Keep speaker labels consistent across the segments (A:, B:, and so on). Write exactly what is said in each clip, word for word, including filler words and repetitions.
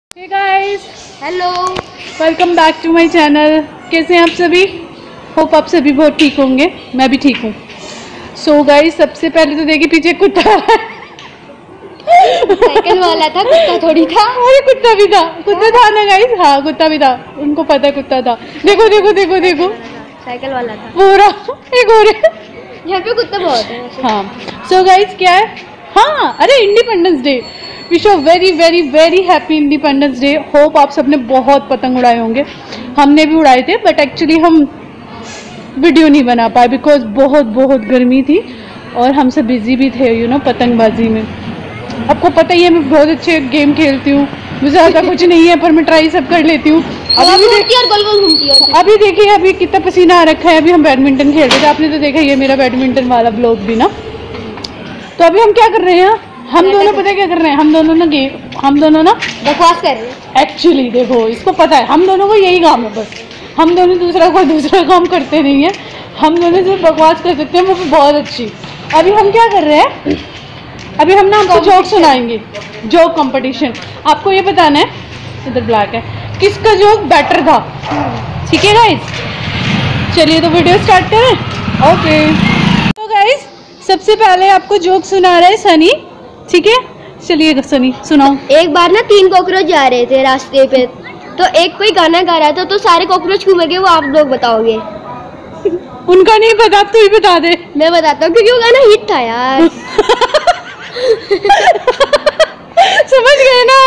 A: Hey guys,
B: hello,
A: welcome back to my channel. कैसे हैं आप सभी? होप आप सभी बहुत ठीक होंगे। मैं भी ठीक हूँ। सो गाइस, सबसे पहले तो देखिए पीछे कुत्ता
B: साइकिल वाला था, कुत्ता थोड़ी था।
A: अरे कुत्ता भी था, कुत्ता था ना गाइस। हाँ कुत्ता भी था, उनको पता है कुत्ता था। देखो देखो देखो देखो,
B: साइकिल वाला था।
A: पूरा एक और
B: यहाँ पे कुत्ता बहुत है वैसे।
A: हाँ सो गाइस क्या है, हाँ अरे independence day, wish a very very very happy independence day. Hope आप सबने बहुत पतंग उड़ाए होंगे, हमने भी उड़ाए थे, बट एक्चुअली हम वीडियो नहीं बना पाए बिकॉज बहुत बहुत गर्मी थी और हम सब बिजी भी थे यू नो पतंगबाजी में। आपको पता ही है मैं बहुत अच्छे गेम खेलती हूँ, मुझे ज़्यादा कुछ नहीं है पर मैं ट्राई सब कर लेती हूँ। अभी भी देखिए
B: गोल गोल घूमती है।
A: अभी देखिए अभी कितना पसीना आ रखा है। अभी हम बैडमिंटन खेल रहे थे, आपने तो देखा ये मेरा बैडमिंटन वाला ब्लॉग भी ना। तो अभी हम क्या कर रहे हैं, हम दोनों पता है क्या कर रहे हैं, हम दोनों ना गेम हम दोनों ना
B: बकवास कर रहे हैं।
A: एक्चुअली देखो इसको पता है हम दोनों को यही काम है, बस हम दोनों दूसरा कोई दूसरा काम करते नहीं है, हम दोनों सिर्फ बकवास कर सकते हैं, वो भी बहुत अच्छी। अभी हम क्या कर रहे हैं, अभी हम ना आपको जोक सुनाएंगे, जोक कंपटीशन। आपको ये बताना है, इधर ब्लैक है, किसका जोक बेटर था। ठीक है गाइस, चलिए तो वीडियो स्टार्ट करें। ओके तो गाइस सबसे पहले आपको जोक सुना रहा है सनी। ठीक है चलिए सनी सुनाओ।
B: एक बार ना तीन कॉकरोच जा रहे थे रास्ते पे, तो एक कोई गाना गा रहा था, तो सारे कॉकरोच क्यों गए वो आप लोग बताओगे।
A: उनका नहीं पता, तू ही बता दे।
B: मैं बताता हूँ क्योंकि वो गाना हिट था यार।
A: समझ गए ना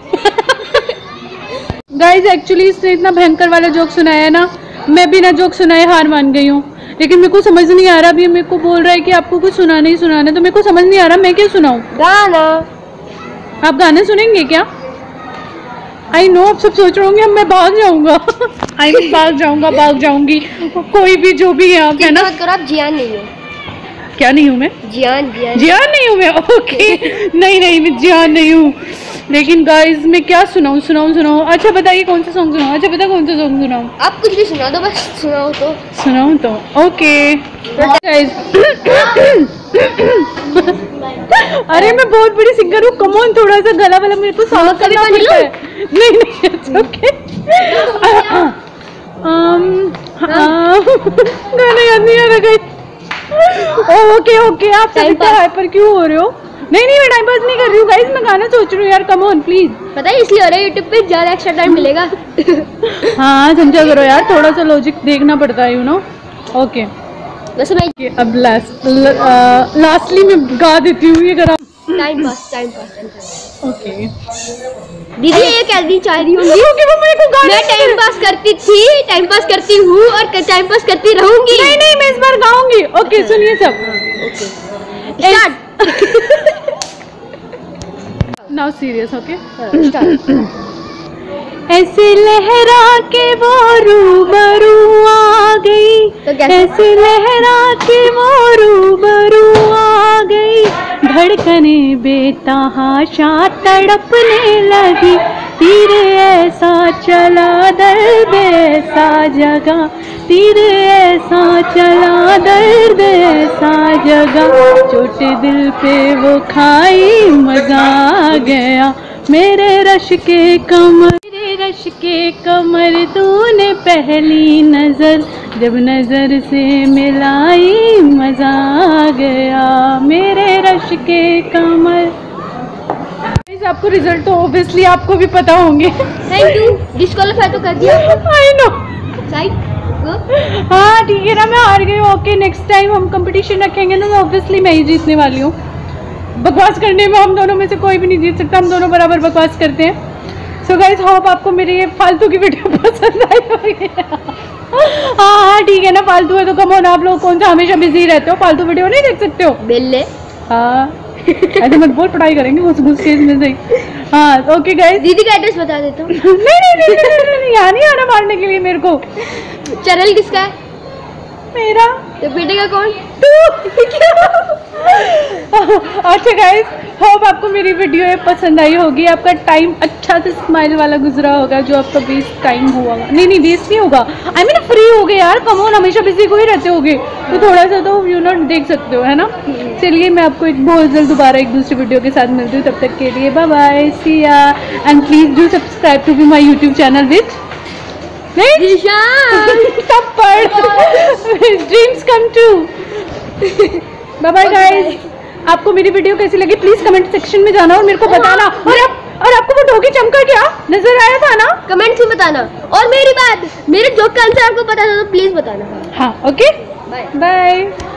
A: गाइस। एक्चुअली इसने इतना भयंकर वाला जोक सुनाया है ना, मैं बिना जोक सुनाए हार मान गई हूँ। लेकिन मेरे को समझ नहीं आ रहा, अभी मेरे को बोल रहा है कि आपको कुछ सुनाना ही सुनाना है, तो मेरे को समझ नहीं आ रहा मैं क्या सुनाऊं।
B: गाना
A: आप गाने सुनेंगे क्या? आई नो आप सब सोच रहे होंगे मैं भाग जाऊंगा। आई मीन भाग जाऊंगा भाग जाऊंगी कोई भी जो भी है आप है ना।
B: मत करो, आप जियान नहीं हो।
A: क्या नहीं हूँ मैं?
B: जियान जियान
A: जियान नहीं हूँ मैं। ओके नहीं नहीं मैं जियान नहीं हूँ। लेकिन गाइस मैं क्या सुनाऊँ सुनाऊँ सुनाऊँ अच्छा बताइए कौन सा सॉन्ग सुनाऊँ। अच्छा बता कौन सा सॉन्ग सुनाऊँ।
B: आप कुछ भी सुना दो, बस सुनाओ तो।
A: सुनाऊँ तो ओके गाइस। अरे मैं बहुत बड़ी सिंगर हूँ, कम ऑन थोड़ा सा गला वाला मेरे को साफ करना पड़ता है। नहीं नहीं ओके गाना याद नहीं आ रहा गाइस। ओके ओके आप सभी तो हाइपर क्यों हो रहे हो? नहीं नहीं मैं टाइम पास नहीं कर रही हूँ गाइस, मैं गाना सोच रही हूँ यार, कम ऑन प्लीज।
B: पता है इसलिए हो रहा है, यूट्यूब पे ज्यादा एक्स्ट्रा टाइम मिलेगा।
A: हाँ समझा करो यार, थोड़ा सा लॉजिक देखना पड़ता है यू नो। ओके
B: वैसे मैं
A: अब लास्ट लास्टली मैं गा देती हूँ ये करा।
B: Time pass time pass
A: okay
B: दीदी ये कहनी चाह रही होंगी
A: ओके वो मेरे को गाना
B: मैं टाइम पास करती थी, टाइम पास करती हूँ और टाइम पास करती रहूंगी।
A: नहीं नहीं मैं इस बार गाऊंगी। ओके सुनिए सब।
B: Start
A: now serious okay.
B: Start.
A: ऐसे लहरा के वो रूबरू आ गई,
B: तो कैसे?
A: ऐसे लहरा के वो रूबरू आ गई, धड़कने बेतहाशा तड़पने लगी, तीर ऐसा चला दर्द ऐसा जगा, तीर ऐसा चला दर्द ऐसा जगा, चोट दिल पे वो खाई मजा आ गया, मेरे रश के कमर मेरे रश के कमर तूने पहली नजर जब नजर से मिलाई मजा आ गया, मेरे रश के कमर। आपको रिजल्ट तो ऑब्वियसली आपको भी पता होंगे।
B: थैंक यू, डिस्क्वालीफाई तो कर दिया।
A: आई नो
B: साइड
A: हाँ ठीक है ना, मैं हार गई। ओके नेक्स्ट टाइम हम कंपटीशन रखेंगे ना, ऑब्वियसली मैं ही जीतने वाली हूँ। बकवास करने में हम दोनों में से कोई भी नहीं जीत सकता, हम दोनों बराबर बकवास करते हैं। सो गाइस होप आपको मेरी ये फालतू की वीडियो पसंद आई होगी। हाँ हाँ ठीक है ना, फालतू है तो कम ऑन, आप लोग कौन सा हमेशा बिजी रहते हो, फालतू वीडियो नहीं देख सकते हो
B: बेले।
A: हाँ ऐसे मत बोल, पढ़ाई करेंगे घुस घुस के इसमें से। हाँ ओके गाइस
B: दीदी का एड्रेस बता देता हूँ।
A: नहीं नहीं नहीं नहीं नहीं यहाँ नहीं आना मारने के लिए मेरे को।
B: चैनल किसका है?
A: मेरा।
B: तो पीटेगा कौन?
A: अच्छा गाइस, होप आपको मेरी वीडियो ये पसंद आई होगी। आपका टाइम अच्छा से स्माइल वाला गुजरा होगा, जो आपका वेस्ट टाइम हुआ। नहीं नहीं वेस्ट नहीं होगा, आई मीन फ्री हो गए यार। कम ऑन, हमेशा बिजी को ही रहते होगे, तो थोड़ा सा तो यू नो देख सकते हो, है ना। चलिए मैं आपको एक बहुत जल्द दोबारा एक दूसरी वीडियो के साथ मिलती हूँ। तब तक के लिए bye bye, see ya, and please do subscribe to be my YouTube channel with dreams come true. Bye bye guys. आपको मेरी वीडियो कैसी लगी प्लीज कमेंट सेक्शन में जाना और मेरे को बताना। और आप और आपको वो डॉगी चमका क्या नजर आया था ना,
B: कमेंट में बताना। और मेरी बात, मेरे जोक का आंसर आपको पता था तो प्लीज बताना।
A: हाँ ओके,
B: बाय
A: बाय।